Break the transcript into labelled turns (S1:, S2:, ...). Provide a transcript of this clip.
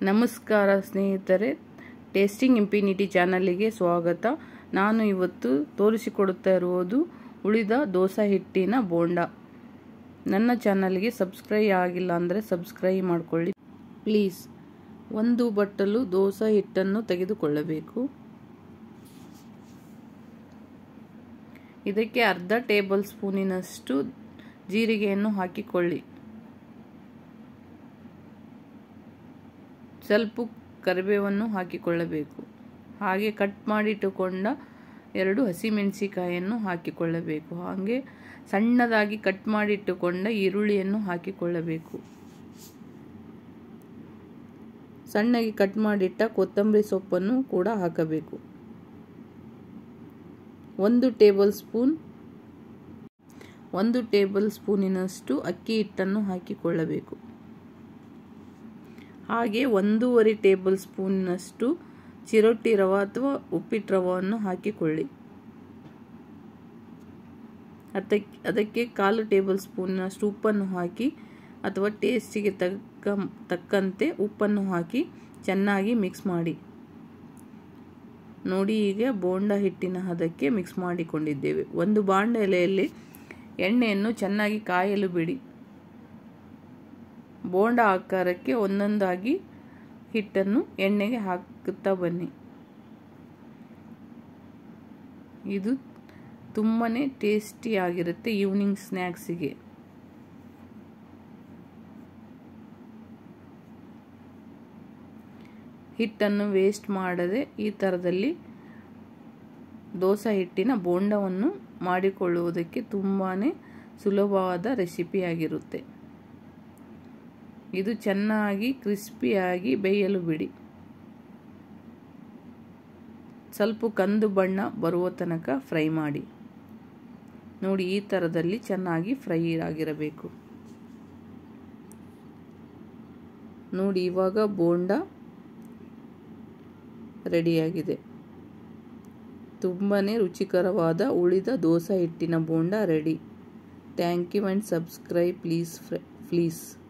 S1: ನಮಸ್ಕಾರ ಸ್ನೇಹಿತರೆ, ಟೇಸ್ಟಿಂಗ್ ಇಂಫಿನಿಟಿ ಚಾನಲ್ಗೆ ಸ್ವಾಗತ. ನಾನು ಇವತ್ತು ತೋರಿಸಿಕೊಡುತ್ತಾ ಇರುವುದು ಉಳಿದ ದೋಸೆ ಹಿಟ್ಟಿನ ಬೋಂಡ. ನನ್ನ ಚಾನಲ್ಗೆ ಸಬ್ಸ್ಕ್ರೈಬ್ ಆಗಿಲ್ಲ ಅಂದರೆ ಸಬ್ಸ್ಕ್ರೈಬ್ ಮಾಡಿಕೊಳ್ಳಿ ಪ್ಲೀಸ್. ಒಂದು ಬಟ್ಟಲು ದೋಸೆ ಹಿಟ್ಟನ್ನು ತೆಗೆದುಕೊಳ್ಳಬೇಕು. ಇದಕ್ಕೆ ಅರ್ಧ ಟೇಬಲ್ ಸ್ಪೂನಿನಷ್ಟು ಜೀರಿಗೆಯನ್ನು ಹಾಕಿಕೊಳ್ಳಿ. ಸ್ವಲ್ಪ ಕರಿಬೇವನ್ನು ಹಾಕಿಕೊಳ್ಳಬೇಕು. ಹಾಗೆ ಕಟ್ ಮಾಡಿಟ್ಟುಕೊಂಡ 2 ಹಸಿಮೆಣಸಿಕಾಯಿಯನ್ನು ಹಾಕಿಕೊಳ್ಳಬೇಕು. ಹಾಗೆ ಸಣ್ಣದಾಗಿ ಕಟ್ ಮಾಡಿಟ್ಟುಕೊಂಡ ಈರುಳ್ಳಿಯನ್ನು ಹಾಕಿಕೊಳ್ಳಬೇಕು. ಸಣ್ಣಗೆ ಕಟ್ ಮಾಡಿಟ್ಟ ಕೊತ್ತಂಬರಿ ಸೊಪ್ಪನ್ನು ಕೂಡ ಹಾಕಬೇಕು. 1 ಟೇಬಲ್ ಸ್ಪೂನಿನಷ್ಟು ಅಕ್ಕಿ ಹಿಟ್ಟನ್ನು ಹಾಕಿಕೊಳ್ಳಬೇಕು. ಹಾಗೆ 1.5 ಟೇಬಲ್ ಸ್ಪೂನಿನಷ್ಟು ಚಿರೋಟಿ ರವೆ ಅಥವಾ ಉಪ್ಪಿಟ್ಟು ರವೆಯನ್ನು ಹಾಕಿಕೊಳ್ಳಿ. ಅದಕ್ಕೆ 1/4 ಟೇಬಲ್ ಸ್ಪೂನಿನಷ್ಟು ಉಪ್ಪನ್ನು ಹಾಕಿ ಅಥವಾ ಟೇಸ್ಟಿಗೆ ತಕ್ಕಂತೆ ಉಪ್ಪನ್ನು ಹಾಕಿ ಚೆನ್ನಾಗಿ ಮಿಕ್ಸ್ ಮಾಡಿ. ನೋಡಿ, ಈಗ ಬೋಂಡ ಹಿಟ್ಟಿನ ಹದಕ್ಕೆ ಮಿಕ್ಸ್ ಮಾಡಿಕೊಂಡಿದ್ದೇವೆ. ಒಂದು ಬಾಣಲೆಯಲ್ಲಿ ಎಣ್ಣೆಯನ್ನು ಚೆನ್ನಾಗಿ ಕಾಯಲು ಬಿಡಿ. ಬೋಂಡ ಆಕಾರಕ್ಕೆ ಒಂದೊಂದಾಗಿ ಹಿಟ್ಟನ್ನು ಎಣ್ಣೆಗೆ ಹಾಕುತ್ತಾ ಬನ್ನಿ. ಇದು ತುಂಬಾನೇ ಟೇಸ್ಟಿಯಾಗಿರುತ್ತೆ ಈವ್ನಿಂಗ್ ಸ್ನ್ಯಾಕ್ಸಿಗೆ. ಹಿಟ್ಟನ್ನು ವೇಸ್ಟ್ ಮಾಡದೆ ಈ ಥರದಲ್ಲಿ ದೋಸೆ ಹಿಟ್ಟಿನ ಬೋಂಡವನ್ನು ಮಾಡಿಕೊಳ್ಳುವುದಕ್ಕೆ ತುಂಬಾನೇ ಸುಲಭವಾದ ರೆಸಿಪಿಯಾಗಿರುತ್ತೆ. ಇದು ಚೆನ್ನಾಗಿ ಕ್ರಿಸ್ಪಿಯಾಗಿ ಬೇಯಲು ಬಿಡಿ. ಸ್ವಲ್ಪ ಕಂದು ಬಣ್ಣ ಬರುವ ತನಕ ಫ್ರೈ ಮಾಡಿ. ನೋಡಿ, ಈ ಥರದಲ್ಲಿ ಚೆನ್ನಾಗಿ ಫ್ರೈ ಆಗಿರಬೇಕು. ನೋಡಿ, ಇವಾಗ ಬೋಂಡ ರೆಡಿಯಾಗಿದೆ. ತುಂಬಾನೇ ರುಚಿಕರವಾದ ಉಳಿದ ದೋಸೆ ಹಿಟ್ಟಿನ bonda ready. Thank you and subscribe please.